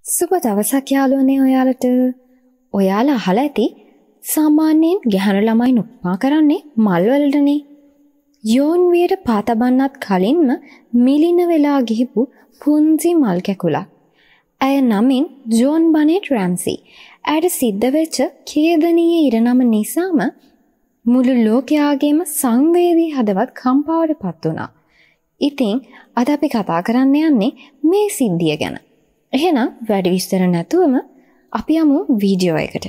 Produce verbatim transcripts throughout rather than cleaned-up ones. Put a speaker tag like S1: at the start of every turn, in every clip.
S1: සුබ දවසක් යාළුවනේ ඔයාලට. ඔයාලා අහලා ඇති සාමාන්‍යයෙන් ගැහැණු ළමයි උපමා කරන්නේ මල් වලටනේ. යෝන් වියට පාතබන්නත් කලින්ම මිලින වෙලා ගිහිපු පුංචි මල් කැකුලක්. ඇය නමින් ජෝන් බනෙට් රැම්සි. ඇයට සිද්ධ වෙච්ච ඛේදනීය ඉරණම නිසාම මුළු ලෝකයාගේම සංවේදී හදවත් කම්පාවට පත් වුණා. ඉතින් අද අපි කතා කරන්න යන්නේ මේ සිද්ධිය ගැන. එහෙනම් වැඩි විස්තර නැතුවම අපි යමු වීඩියෝ එකට.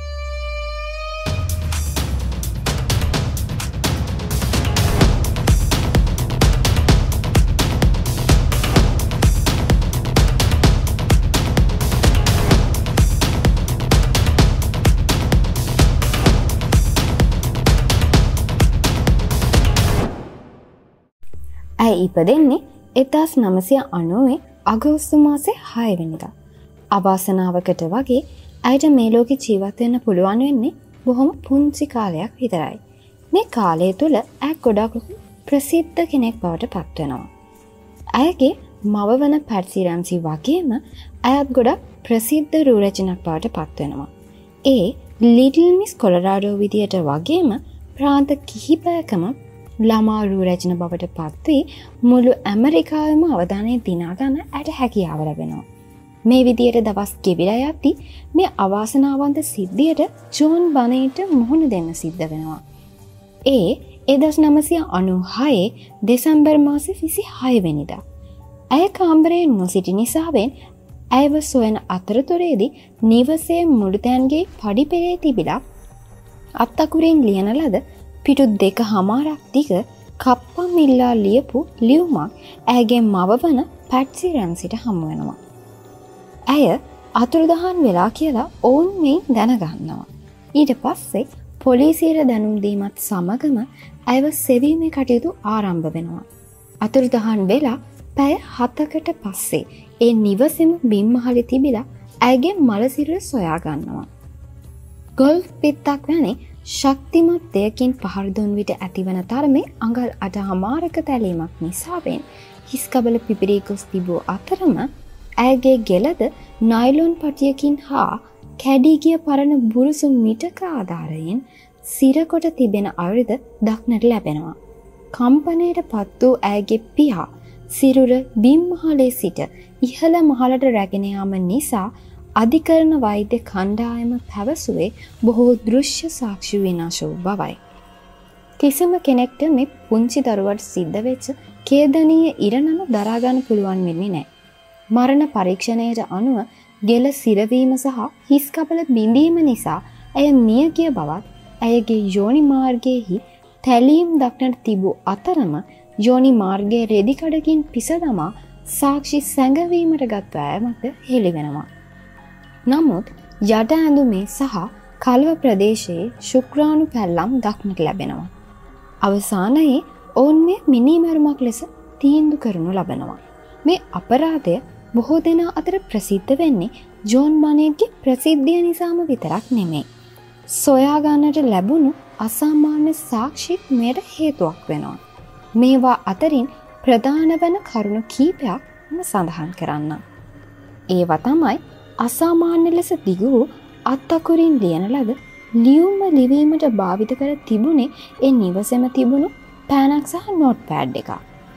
S1: ඇය ඉපදෙන්නේ එක්දාස් නවසිය අනූවේ අගෝස්තු මාසේ හය වෙනිදා. අවාසනාවකට වගේ ඇයට මේ ලෝකේ ජීවත් වෙන්න පුළුවන් වෙන්නේ බොහොම පුංචි කාලයක් විතරයි. මේ කාලය තුල ඇය ගොඩක් ප්‍රසිද්ධ කෙනෙක් බවට පත් වෙනවා. ඇයගේ මව වන පැට්සි රැම්සි වගේම ඇයත් ගොඩක් ප්‍රසිද්ධ රූ රචනක් බවට පත් වෙනවා. ඒ ලිටල් මිස් කොලරාඩෝ විදියට වගේම ප්‍රාන්ත කිහිපයකම ළමා රූ රචන බවට පත් වී මුළු ඇමරිකාවෙම අවධානය දිනා ගන්න ඇයට හැකියාව ලැබෙනවා. මේ විදියට දවස් ගෙවිලා යද්දී මේ අවාසනාවන්ත සිද්ධියට ජෝන් බනෙට් මුහුණ දෙන්න සිද්ධ වෙනවා. ඒ එක්දාස් නවසිය අනූ හයේ දෙසැම්බර් මාසේ විසිහය වෙනිදා. ඇය කාමරයේ නොසිටි නිසාවෙන් ඇයව සොයන අතරතුරේදී නිවසේ මුළුතැන්ගේ පඩිපෙළේ තිබිලා අත්තකුරින් ලියන ලද පිටු දෙක හමාරක් දිග කප්පම් ඉල්ලා ලියපු ලියුමක් ඇයගේ මව වන පැට්සි රැම්සිට හමු වෙනවා. ඇය අතුරුදහන් වෙලා කියලා ඔවුන් මේ දැනගන්නවා. ඊට පස්සේ පොලිසියට දැනුම් දීමත් සමගම ඇයව සෙවීමේ කටයුතු ආරම්භ වෙනවා. අතුරුදහන් වෙලා පැය හතකට පස්සේ ඒ නිවසේම බිම්මහලේ තිබිලා ඇයගේ මල සිරුර සොයා ගන්නවා. ගොල්ෆ් පිත්තක් වැනි ශක්තිමත් දෙයකින් පහර දුන් විට ඇතිවන තරමේ අඟල් අට හමාරක තැලීමක් නිසාවෙන් හිස්කබල පිපිරී ගොස් තිබූ අතරම ඇයගේ ගෙලද නයිලොන් පටියකින් හා කැඩී ගිය පරණ බුරුසු මිටක ආධාරයෙන් සිරකොට තිබෙන අයුරුද දක්නට ලැබෙනවා. කම්පනයට පත් වූ ඇයගේ පියා සිරුර බිම්මහලේ සිට ඉහළ මහලට රැගෙන යාම නිසා අධිකරණ වෛද්‍ය කණ්ඩායම පැවසුවේ බොහෝ දෘශ්‍ය සාක්ෂි විනාශ වූ බවයි. කිසිම කෙනෙක්ට මේ පුංචි දරුවට සිද්ධ වෙච්ච ඛේදනීය ඉරණම දරා ගන්න පුළුවන් වෙන්නේ නැහැ. මරණ පරීක්ෂණයට අනුව ගෙල සිරවීම සහ හිස් කබල බිඳීම නිසා ඇය මිය ගිය බවත් ඇයගේ යෝනි මාර්ගයේහි තැලීම් දක්නට තිබූ අතරම යෝනි මාර්ගයේ රෙදි කඩකින් පිස දමා සාක්ෂි සැඟවීමට ගත් වෑයමක්ද හෙළි වෙනවා. නමුත් යට ඇඳුමේ සහ කල්ව ප්‍රදේශයේ ශුක්‍රාණු පැල්ලම් දක්නට ලැබෙනවා. අවසානයේ ඔවුන් මේ මිනීමැරුමක් ලෙස තීන්දුව කරනු ලබනවා. මේ අපරාධය බොහෝ දෙනා අතර ප්‍රසිද්ධ වෙන්නේ ජෝන් බනෙට්ගේ ප්‍රසිද්ධිය නිසාම විතරක් නෙමෙයි. සොයා ගන්නට ලැබුණු අසාමාන්‍ය සාක්ෂිත් මෙයට හේතුවක් වෙනවා. මේවා අතරින් ප්‍රධාන වන කරුණු කීපයක් මම සඳහන් කරන්නම්. ඒවා තමයි අසාමාන්‍ය ලෙස දිගු වූ අත්තකුරින් ලියන ලද ලියුම ලිවීමට භාවිත කර තිබුණේ ඒ නිවසේම තිබුණු පෑනක් සහ නෝට් පෑඩ් එකක්.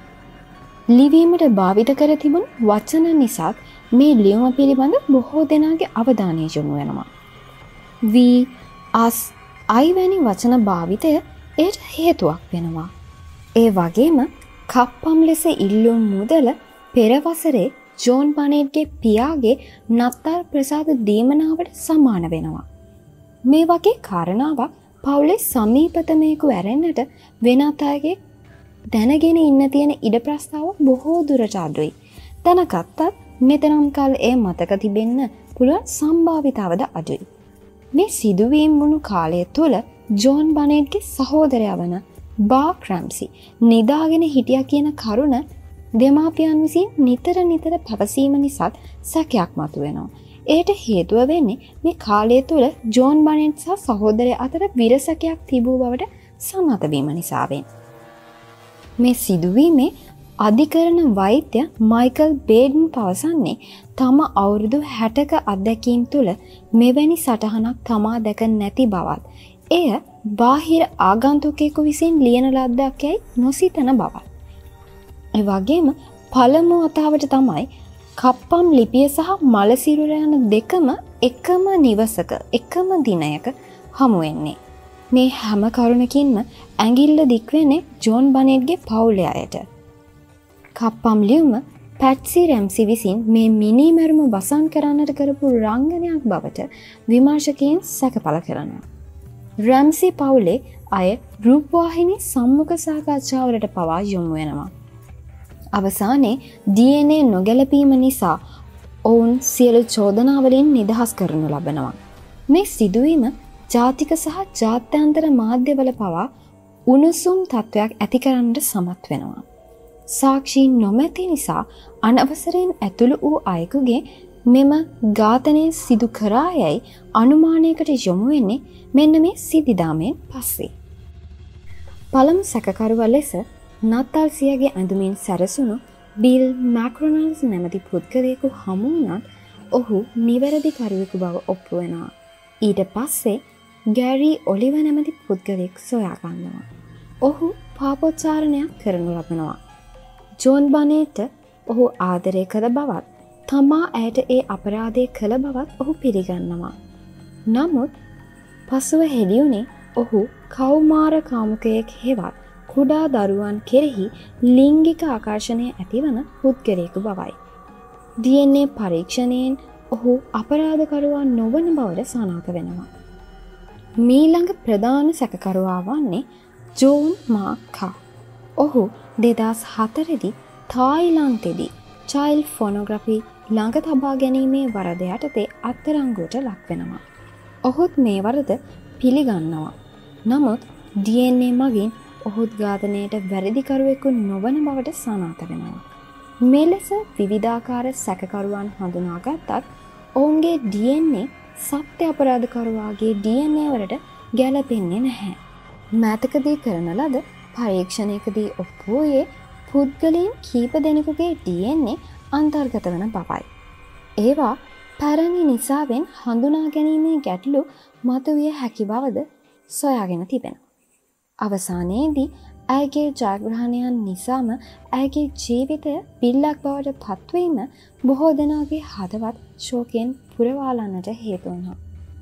S1: ලිවීමට භාවිත කර තිබුණු වචන නිසාත් මේ ලියුම පිළිබඳ බොහෝ දෙනාගේ අවධානය යොමු වෙනවා. වී, අස්, අයි වැනි වචන භාවිතය ඒට හේතුවක් වෙනවා. ඒ වගේම කප්පම් ලෙස ඉල්ලුම් මුදල පෙර වසරේ ජෝන් බනෙට්ගේ පියාගේ නත්තල් ප්‍රසාද දීමනාවට සමාන වෙනවා. මේ වගේ කාරණාවක් පවුලේ සමීපතමයෙකු ඇරෙන්නට වෙනත් අයගේ දැනගෙන ඉන්න තියෙන ඉඩ ප්‍රස්තාව බොහෝ දුරට අඩුයි. දැනගත්තත් මෙතරම් කල් ඒ මතක තිබෙන්න පුළුවන් සම්භාවිතාවද අඩුයි. මේ සිදුවීම් වුණු කාලය තුළ ජෝන් බනෙට්ගේ සහෝදරයා වන බාක් රැම්සි නිදාගෙන හිටියා කියන කරුණ දෙමාපියන් විසින් නිතර නිතර පැවසීම නිසාත් සැකයක් මතුවෙනවා. ඒට හේතුව වෙන්නේ මේ කාලය තුළ ජෝන් බනෙට් සහ සහෝදරයා අතර විරසකයක් තිබූ බවට සන්නත වීම නිසාවෙන්. මේ සිදුවීමේ අධිකරණ වෛද්‍ය මයිකල් බේඩන් පවසන්නේ තම අවුරුදු හැටක අත්දැකීම් තුළ මෙවැනි සටහනක් තමා දැක නැති බවත් එය බාහිර ආගන්තුකයෙකු විසින් ලියන ලද්දක් යැයි නොසිතන බවත්. ඒ වගේම පළමු වතාවට තමයි කප්පම් ලිපිය සහ මලසිරුර යන දෙකම එකම නිවසක එකම දිනයක හමු වෙන්නේ. මේ හැම කරුණකින්ම ඇඟිල්ල දික්වෙන්නේ ජෝන් බනෙට්ගේ පවුලේ අයට. කප්පම් ලියුම පැට්සි රැම්සි විසින් මේ මිනීමැරුම වසන් කරන්නට කරපු රංගනයක් බවට විමර්ශකයන් සැකපල කරනවා. රැම්සි පවුලේ අය රූපවාහිනී සම්මුඛ සාකච්ඡාවලට පවා යොමු වෙනවා. අවසානයේ ඩී එන් ඒ නොගැලපීම නිසා ඔවුන් සියලු චෝදනාවලින් නිදහස් කරනු ලබනවා. මේ සිදුවීම ජාතික සහ ජාත්‍යන්තර මාධ්‍යවල පවා උණුසුම් තත්ත්වයක් ඇති කරන්නට සමත් වෙනවා. සාක්ෂීන් නොමැති නිසා අනවසරයෙන් ඇතුළු වූ අයෙකුගේ මෙම ඝාතනය සිදු කරා යැයි අනුමානයකට යොමු වෙන්නේ මෙන්න මේ සිද්ධිදාමයෙන් පස්සේ. පළමු සැකකරුවා ලෙස නත්තල්සියගේ ඇඳුමින් සැරසුණු බිල් මැක්ඩොනල්ඩ්ස් නැමැති පුද්ගලයෙකු හමු වුණත් ඔහු නිවැරදි කරුවෙකු බව ඔප්පු වෙනවා. ඊට පස්සේ ගැරි ඔලිව නැමැති පුද්ගලයෙක් සොයා ගන්නවා. ඔහු පාපෝච්චාරණයක් කරනු ලබනවා. ජෝන් බනේට ඔහු ආදරය කළ බවත් තමා ඇයට ඒ අපරාධය කළ බවත් ඔහු පිළිගන්නවා. නමුත් පසුව හෙළියුනේ ඔහු කෞමාර කාමුකයෙක් හෙවත් කුඩා දරුවන් කෙරෙහි ලිංගික ආකර්ෂණය ඇතිවන පුද්ගලයෙකු බවයි. ඩී එන් ඒ පරීක්ෂණයෙන් ඔහු අපරාධකරුවා නොවන බවට සනාථ වෙනවා. මීළඟ ප්‍රධාන සැකකරුවා වන්නේ ජෝන් මාකා. ඔහු දෙදහස් හතරදී තායිලන්තෙදී චයිල්ඩ් ෆොනෝග්‍රැෆි ළඟ තබා ගැනීමේ වරද යටතේ අත්අඩංගුවට ලක් වෙනවා. ඔහුත් මේ වරද පිළිගන්නවා. නමුත් ඩී එන් ඒ මගින් ඔහුත් ඝාතනයට වැරදිකරුවෙකු නොවන බවට සනාථ වෙනවා. මෙලෙස විවිධාකාර සැකකරුවන් හඳුනාගත්තත් ඔවුන්ගේ ඩී එන් ඒ සත්‍ය අපරාධකරුවාගේ ඩී එන් ඒ වලට ගැලපෙන්නේ නැහැ. මෑතකදී කරන ලද පරීක්ෂණයකදී ඔප්පු වූයේ පුද්ගලයන් කීප දෙනෙකුගේ ඩී එන් ඒ අන්තර්ගත වන බවයි. ඒවා පැරණි නිසාවෙන් හඳුනා ගැනීමේ ගැටලු මතුවිය හැකි බවද සොයාගෙන තිබෙනවා. අවසානයේදී ඇයගේ ජයග්‍රහණයන් නිසාම ඇයගේ ජීවිතය බිල්ලක් බවට පත්වීම බොහෝ දෙනාගේ හදවත් ශෝකයෙන් පුරවාලන්නට හේතු වුණා.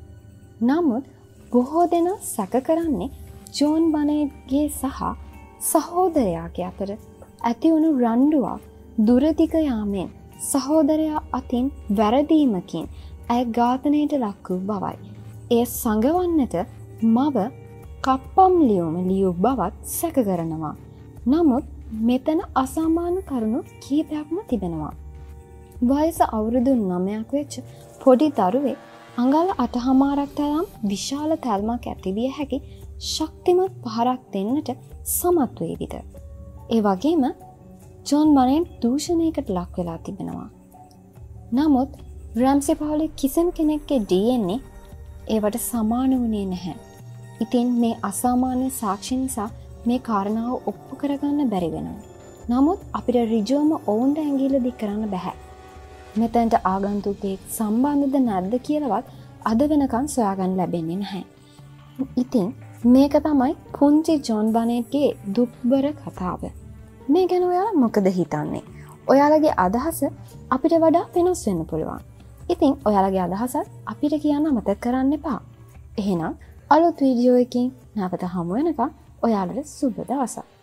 S1: නමුත් බොහෝ දෙනා සැක කරන්නේ ජෝන් බනෙට්ගේ සහ සහෝදරයාගේ අතර ඇතිවුණු රණ්ඩුවක් දුරදිග යාමෙන් සහෝදරයා අතින් වැරදීමකින් ඇය ඝාතනයට ලක් වූ බවයි. එය සඟවන්නට මව කප්පම් ලියුම ලියූ බවත් සැක කරනවා. නමුත් මෙතන අසාමාන්‍ය කරුණු කීපයක්ම තිබෙනවා. වයස අවුරුදු නවයක් වෙච්ච පොඩි දරුවෙක් අඟල් අටහමාරක් තරම් විශාල තැල්මක් ඇතිවිය හැකි ශක්තිමත් පහරක් දෙන්නට සමත් වේවිද? ඒ වගේම ජෝන් බනෙට් දූෂණයකට ලක් වෙලා තිබෙනවා. නමුත් රැම්සි පවුලේ කිසිම කෙනෙක්ගේ ඩී එන් ඒ ඒවට සමාන වුණේ නැහැ. ඉතින් මේ අසාමාන්‍ය සාක්ෂි නිසා මේ කාරණාව ඔප්පු කරගන්න බැරි වෙනවා. නමුත් අපිට ඍජුවම ඔවුන්ට ඇඟිල්ල දික් කරන්න බෑ. මෙතනට ආගන්තුකෙක් සම්බන්ධද නැද්ද කියලාවත් අද වෙනකන් සොයාගන්න ලැබෙන්නේ නැහැ. ඉතින් මේක තමයි පුංචි ජෝන් බනෙට්ගේ දුක්බර කතාව. මේ ගැන ඔයාලා මොකද හිතන්නේ? ඔයාලගේ අදහස අපිට වඩා වෙනස් වෙන්න පුළුවන්. ඉතින් ඔයාලගේ අදහසත් අපිට කියන්න අමතක කරන්න එපා. එහෙනම් අලුත් වීඩියෝ එකකින් නැවත හමු වෙනකම් ඔයාලට සුබ දවසක්.